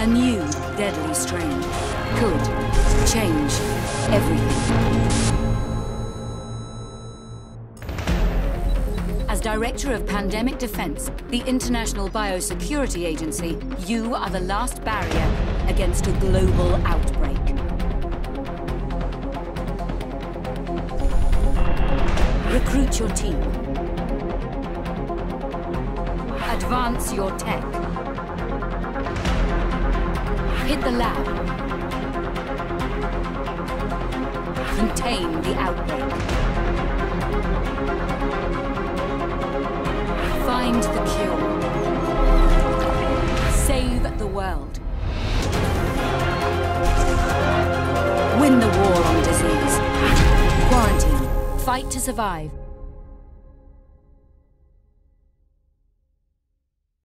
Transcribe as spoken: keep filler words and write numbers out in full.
A new deadly strain could change everything. As Director of Pandemic Defense, the International Biosecurity Agency, you are the last barrier against a global outbreak. Recruit your team. Advance your tech. Hit the lab. Contain the outbreak. Find the cure. Save the world. Win the war on disease. Quarantine. Fight to survive.